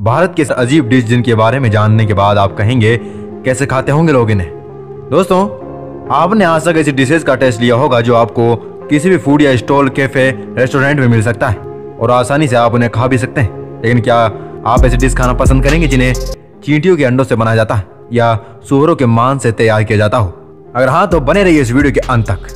भारत के अजीब डिश जिनके बारे में जानने के बाद आप कहेंगे कैसे खाते होंगे लोग इन्हें। दोस्तों, आपने आज तक ऐसी डिशेज का टेस्ट लिया होगा जो आपको किसी भी फूड या स्टॉल, कैफे, रेस्टोरेंट में मिल सकता है और आसानी से आप उन्हें खा भी सकते हैं। लेकिन क्या आप ऐसी डिश खाना पसंद करेंगे जिन्हें चींटियों के अंडों से बनाया जाता है या सूअरों के मांस से तैयार किया जाता हो? अगर हाँ तो बने रहिए इस वीडियो के अंत तक।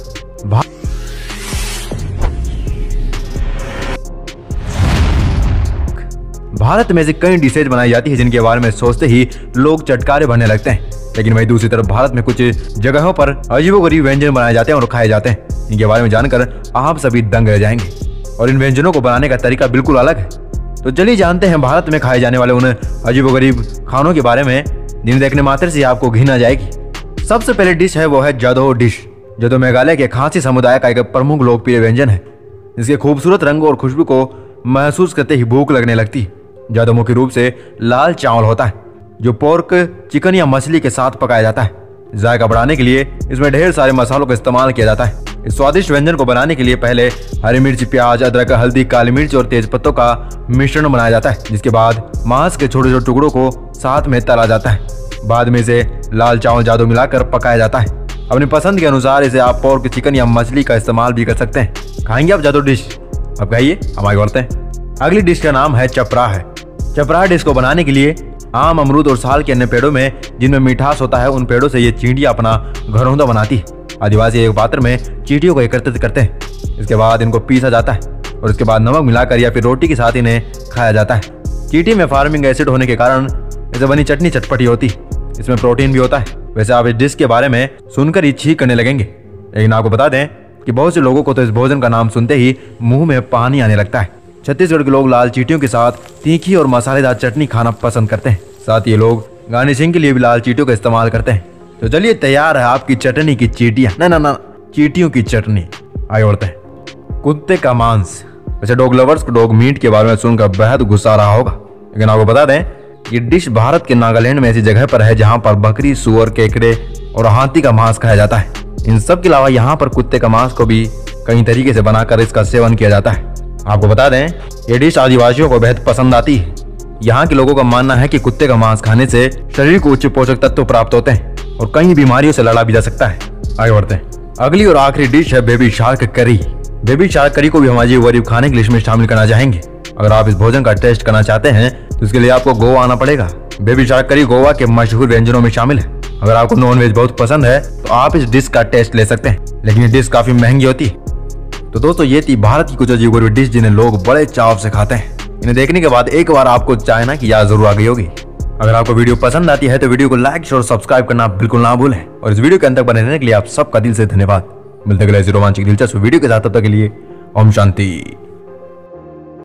भारत में से कई डिशेज बनाई जाती है जिनके बारे में सोचते ही लोग चटकारे भरने लगते हैं। लेकिन वहीं दूसरी तरफ भारत में कुछ जगहों पर अजीबोगरीब व्यंजन बनाए जाते हैं और खाए जाते हैं। इनके बारे में जानकर आप सभी दंग रह जाएंगे और इन व्यंजनों को बनाने का तरीका बिल्कुल अलग है। तो चलिए जानते हैं भारत में खाए जाने वाले उन अजीबोगरीब खानों के बारे में जिन्हें देखने मात्र से आपको घिन आ जाएगी। सबसे पहले डिश है वो है जादो डिश। जादो मेघालय के खासी समुदाय का एक प्रमुख लोकप्रिय व्यंजन है। इसके खूबसूरत रंग और खुशबू को महसूस करते ही भूख लगने लगती है। जादो मुख्य रूप से लाल चावल होता है जो पोर्क, चिकन या मछली के साथ पकाया जाता है। जायका बढ़ाने के लिए इसमें ढेर सारे मसालों का इस्तेमाल किया जाता है। इस स्वादिष्ट व्यंजन को बनाने के लिए पहले हरी मिर्च, प्याज, अदरक, हल्दी, काली मिर्च और तेज पत्तों का मिश्रण बनाया जाता है, जिसके बाद मांस के छोटे छोटे टुकड़ों को साथ में तला जाता है। बाद में इसे लाल चावल जादो मिलाकर पकाया जाता है। अपनी पसंद के अनुसार इसे आप पोर्क, चिकन या मछली का इस्तेमाल भी कर सकते हैं। खाएंगे आप जादो डिश? अब कहिए, हम आगे बढ़ते हैं। अगली डिश का नाम है चपराह। चपराह डिश को बनाने के लिए आम, अमरूद और साल के अन्य पेड़ों में जिनमें मिठास होता है उन पेड़ों से ये चींटियां अपना घरौंदा बनाती है। आदिवासी एक पात्र में चींटियों को एकत्रित करते हैं। इसके बाद इनको पीसा जाता है और इसके बाद नमक मिलाकर या फिर रोटी के साथ इन्हें खाया जाता है। चींटी में फार्मिंग एसिड होने के कारण इसे बनी चटनी चटपटी होती है। इसमें प्रोटीन भी होता है। वैसे आप इस डिश के बारे में सुनकर ही छींक करने लगेंगे। लेकिन आपको बता दें कि बहुत से लोगों को तो इस भोजन का नाम सुनते ही मुंह में पानी आने लगता है। छत्तीसगढ़ के लोग लाल चींटियों के साथ तीखी और मसालेदार चटनी खाना पसंद करते हैं। साथ ही लोग गार्निशिंग के लिए भी लाल चींटियों का इस्तेमाल करते हैं। तो चलिए, तैयार है आपकी चटनी की चींटियां, ना चींटियों की चटनी। आगे बढ़ते हैं। कुत्ते का मांस। वैसे डॉग लवर्स को डॉग मीट के बारे में सुनकर बेहद गुस्सा आ रहा होगा, लेकिन आपको बता दें ये डिश भारत के नागालैंड में ऐसी जगह पर है जहां पर बकरी, सुअर, केकड़े और हाथी का मांस खाया जाता है। इन सब के अलावा यहाँ पर कुत्ते का मांस को भी कई तरीके से बनाकर इसका सेवन किया जाता है। आपको बता दें ये डिश आदिवासियों को बेहद पसंद आती है। यहाँ के लोगों का मानना है कि कुत्ते का मांस खाने से शरीर को उच्च पोषक तत्व प्राप्त होते हैं और कई बीमारियों से लड़ा भी जा सकता है। आगे बढ़ते हैं। अगली और आखिरी डिश है baby shark curry. Baby shark curry को भी हम अजीब खाने की लिस्ट में शामिल करना चाहेंगे। अगर आप इस भोजन का टेस्ट करना चाहते हैं तो इसके लिए आपको गोवा आना पड़ेगा। बेबी शार्क करी गोवा के मशहूर व्यंजनों में शामिल है। अगर आपको नॉन वेज बहुत पसंद है तो आप इस डिश का टेस्ट ले सकते हैं, लेकिन ये डिश काफी महंगी होती है। तो दोस्तों, ये थी भारत की कुछ अजीब डिश जिन्हें लोग बड़े चाव से खाते हैं। इन्हें देखने के बाद एक बार आपको चाइना की याद जरूर आ गई होगी। अगर आपको वीडियो पसंद आती है तो वीडियो को लाइक, शेयर और सब्सक्राइब करना बिल्कुल ना भूलें। और इस वीडियो के अंत तक बने रहने के लिए आप सबका दिल से धन्यवाद। मिलते हैं अगले रोमांचक दिलचस्प वीडियो के साथ। तब तक के लिए ओम शांति।